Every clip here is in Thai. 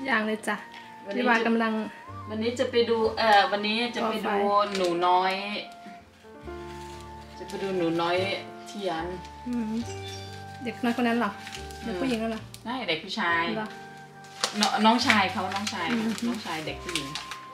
อย่างเลยจ้ะพี่วากำลังวันนี้จะไปดูวันนี้จะไปดูหนูน้อยจะไปดูหนูน้อยเทียนเด็กน้อยคนนั้นหรอเด็กผู้หญิงนั่นหรอไม่เด็กผู้ชายน้องชายเขาน้องชายเด็กผู้หญิง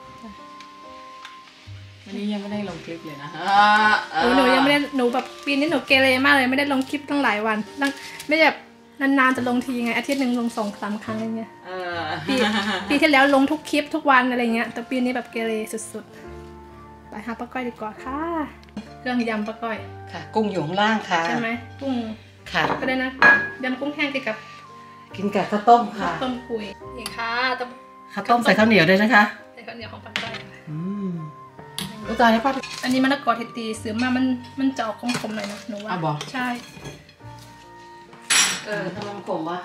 วันนี้ยังไม่ได้ลงคลิปเลยนะหนูยังไม่ได้หนูแบบปีนี้หนูเกเรมากเลยไม่ได้ลงคลิปตั้งหลายวันไม่แบบนานๆจะลงทีไงอาทิตย์หนึ่งลง2-3 ครั้งอะไรเงี้ยปีที่แล้วลงทุกคลิปทุกวันอะไรเงี้ยแต่ปีนี้แบบเกเรสุดๆไปหาป้าก้อยดีกว่าค่ะเครื่องยำป้าก้อยค่ะกุ้งอยู่ข้างล่างค่ะใช่ไหมกุ้งค่ะก็ได้นะยำกุ้งแห้งกินกับข้าวต้มค่ะต้มกุยนี่ค่ะข้าวต้มใส่ข้าวเหนียวด้วยนะคะใส่ข้าวเหนียวของป้าก้อยอุตส่าห์นะป้าอันนี้มะละกอเทตีซื้อมามันจะออกคมๆหน่อยนะหนูว่าบอกใช่ทำมันขมวะ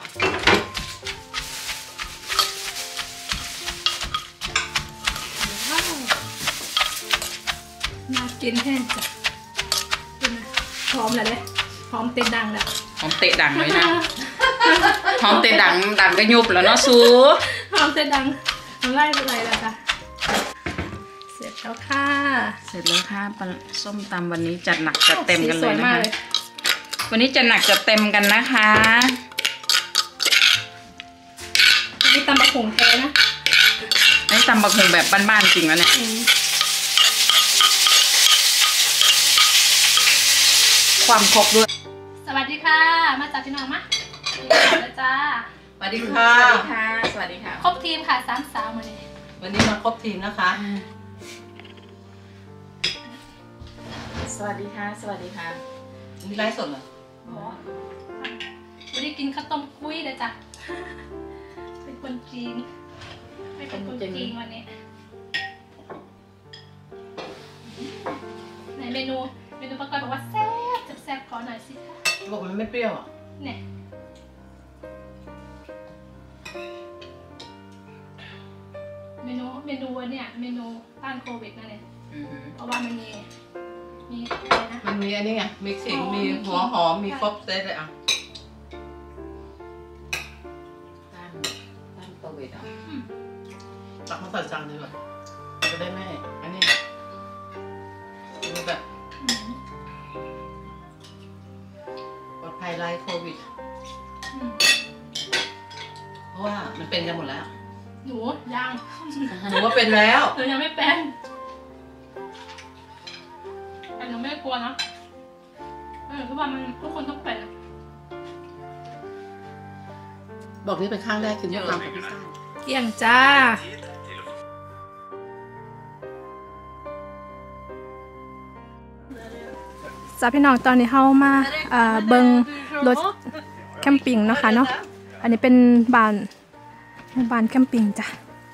น่ากินแห้งจ้ะหอมเลยหอมเตะดังแล้วหอมเตะดังเลยนะหอมเตะดังก็ยุบแล้วเนาะซูหอมเตะดังมันไล่อะไรล่ะคะเสร็จแล้วค่ะส้มตำวันนี้จัดหนักจัดเต็มกันเลยนะคะวันนี้จะหนักจะเต็มกันนะคะนี่ตำบักหุ่งแท้นะนี่ตำบักหุ่งแบบบ้านๆจริงแล้วเนี่ยความครบด้วยสวัสดีค่ะมาจากพี่น้องมะจ้าสวัสดีค่ะสวัสดีค่ะครบทีมค่ะ3 สาววันนี้มาครบทีมนะคะสวัสดีค่ะมีไลฟ์สดเหรอวันนี้กินข้าวต้มกุ้ยเลยจ้ะเป็นคนจีนไม่เป็นคนจีนวันนี้ไหนเมนูป้าก้อยบอกว่าแซ่บขอหน่อยสิคะบอกมันไม่เปรี้ยวอ่ะเนี่ยเมนูเนี่ยเมนูต้านโควิดนั่นเองเพราะว่ามันมีอะไรนะมันมีอันนี้ไงมีขิงมีหัวหอมมีฟอบเซตเลยอ่ะต้านโควิดอ่ะตักมาใส่จานดีกว่าจะได้ไม่อันนี้ดูแบบปลอดภัยไล่โควิดเพราะว่ามันเป็นกันหมดแล้วหนูยังหนูว่าเป็นแล้วหนูยังไม่เป็นแต่หนูไม่กลัวนะเพราะว่ามันทุกคนต้องเป็นบอกนี่เป็นข้างแรกคือเรื่องความกับพิซซ่าเกี่ยงจ้าพี่น้องตอนนี้เข้ามาเบิงรถแคมปิ้งนะคะเนาะอันนี้เป็นบ้านแคมปิ้งจ้ะ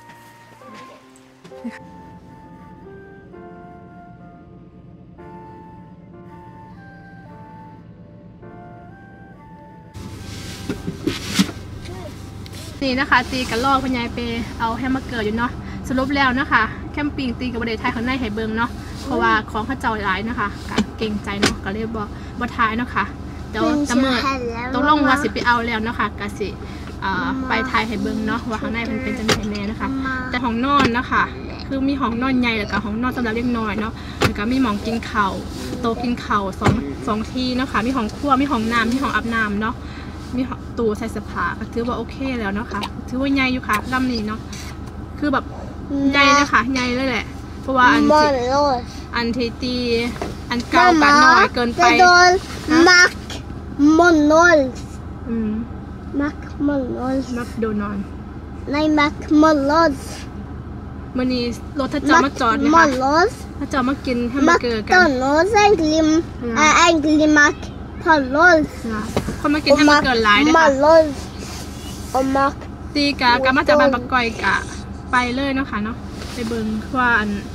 นี่นะคะตีกันลอกคุณยายไปเอาแฮมเบอร์เกอร์อยู่เนาะสรุปแล้วนะคะแคมปิ้งตีกับประเทศไทยข้างในให้เบิงเนาะเพราะว่าของเขาเจ้าหลายนะคะเก่งใจเนาะก็เลยบ่ท้ายเนาะค่ะเดี๋ยวจะเมื่อต้องลงว่าสิไปเอาแล้วเนาะค่ะกสิไปไทยให้เบิงเนาะว่าข้างในมันเป็นจังไงแน่นะคะแต่ห้องนอนนะคะคือมีห้องนอนใหญ่แล้วก็ห้องนอนสำหรับเล็กน้อยเนาะแล้วก็มีหมองกินเข่าโต๊ะกินเข่าสองที่เนาะค่ะมีห้องครัวมีห้องน้ำมีห้องอาบน้ำเนาะมีตู้ใส่เสื้อผ้าก็ถือว่าโอเคแล้วเนาะค่ะถือว่าใหญ่อยู่ค่ะลำนี้เนาะคือแบบใหญ่เลยค่ะใหญ่เลยแหละเพราะว่าอันที่ตีอันเก่ากันน้อยเกินไปมักมอนนอลมักโดนอนในมักมอนลอสวันนี้รถถ้าจอดมาจอดนะคะถ้าจอดมากินแฮมเบอร์เกอร์กัน egentligมักพอลอสคนมากินแฮมเบอร์เกอร์หลายนะคะตีกะมาจากบ้านปักก้อยกะไปเลยเนาะค่ะเนาะไปเบิ่งว่า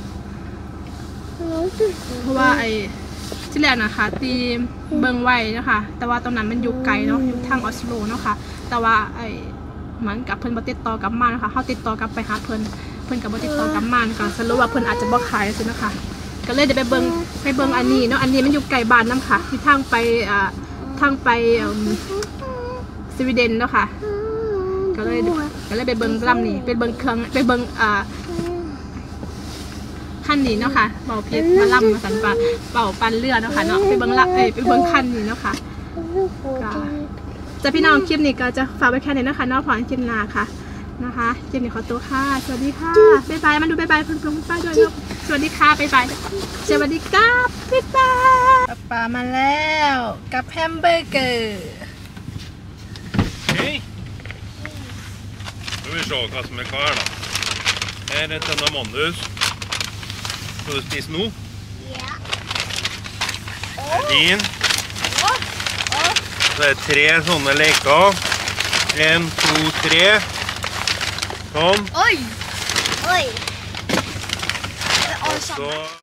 เพราะว่าไอ้ที่แรกนะคะตีเบิ่งไว้นะคะแต่ว่าตรงนั้นมันอยู่ไกลเนาะอยู่ทางออสโลเนาะค่ะแต่ว่าไอ้เหมือนกับเพิ่นบ่ติดต่อกลับมานะคะเขาติดต่อกลับไปหาเพิ่นกับบ่ติดต่อกลับมาก็สรุปว่าเพิ่นอาจจะบ่ขายซินะคะก็เลยเดี๋ยวไปเบิ่งอันนี้เนาะอันนี้มันอยู่ไกลบ้านน้ำค่ะที่ทางไปสวีเดนเนาะค่ะก็เลยก็เลยไปเบิ่งลำนี้ไปเบิ่งเครื่องไปเบิ่งขั้นนี้เนาะค่ะเป่าเพชรมาลำมาสันปะเป่าปันเรือเนาะค่ะเนาะไปเบิ่งไปเบิ่งขั้นนี้เนาะค่ะจะพี่น้องคลิปนี้ก็จะฝากไว้แค่นี้นะคะเนาะพอคลิปหน้าค่ะนะคะคลิปนี้ขอตัวค่ะสวัสดีค่ะบ๊ายบายมาดูบ๊ายบายเพื่อนๆป้าด้วยลูกสวัสดีค่ะบ๊ายบายสวัสดีครับบ๊ายบายปลามาแล้วกับแฮมเบอร์เกอร์ Hej! Ska vi se hva som er klar da. Her er Tønne Mandus. Skal du spise nå? Ja. Din. Så er det 3 sånne leker. 1, 2, 3. Sånn. Oi! Oi! Og så...